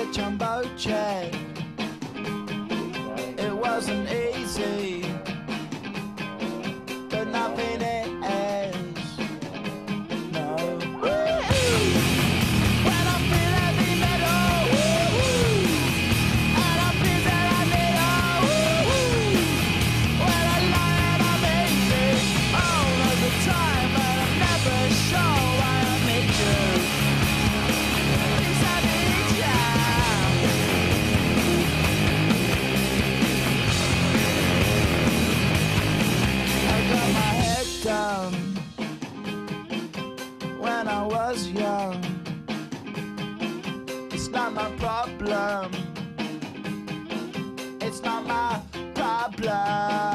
a jumbo jet. It wasn't easy, but nothing is. No. When I feel heavy metal, and I feel that I need when I lie and I'm easy all of the time, but I'm never sure why I need you. Please, I need ya. I got my head down when I was young. It's not my problem. It's not my problem.